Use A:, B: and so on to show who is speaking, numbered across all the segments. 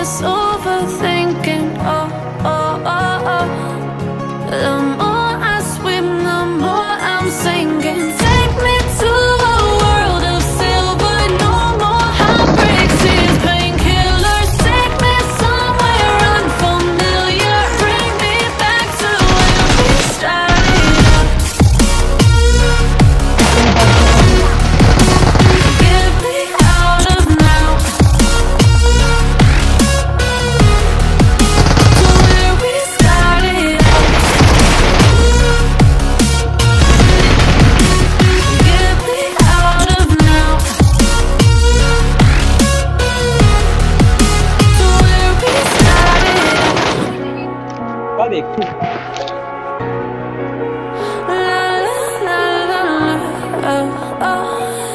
A: this overthinking. Oh, oh, oh, oh. The more I swim, the more I'm sinking. Take me to a world of silver. No more heartbreaks, tears, painkillers. Take me somewhere unfamiliar. Bring me back to where we started. Get me out of now, to where we started. Get me out of now, to where we started.
B: Hadi ekip.
A: La la la la la, oh, oh.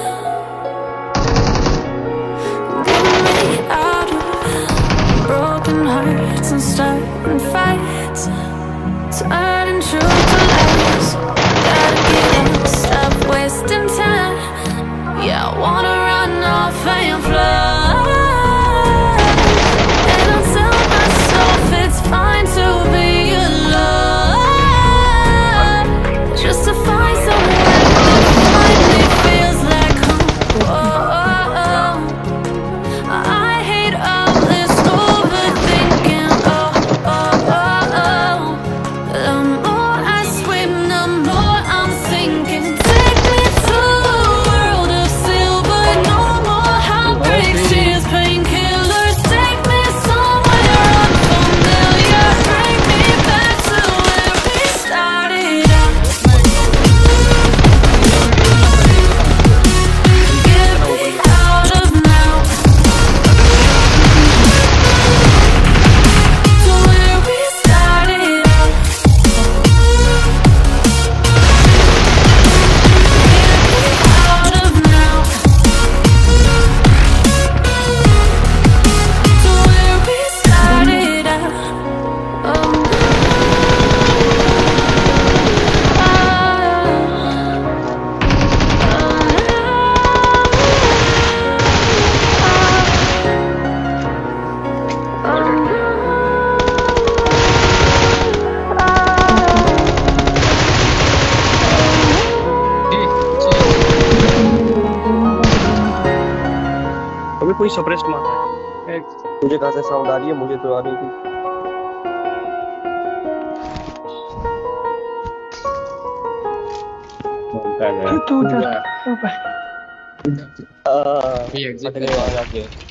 A: Get me out of broken hearts and starting fights, turning truth to lies. Gotta get up, stop wasting time. Yeah, I wanna run off and fly. And I tell myself it's fine to be alone, just to find somewhere that finally feels like home. Oh, oh, oh. I hate all this overthinking. Oh, oh, oh, oh. The more I swim, the more I'm sinking. Take me to a world of silver. No more heartbreaks, tears, painkillers. Take me somewhere unfamiliar. Bring me back to where we started out. Get me out of now, to where we started out. Get me out of now, to where we started out.
B: अभी कोई suppressed मार रहा है। मुझे कहाँ से sound आ रही है? मुझे तो आ रही थी।
C: Itu udah.
B: पता नहीं आ गया।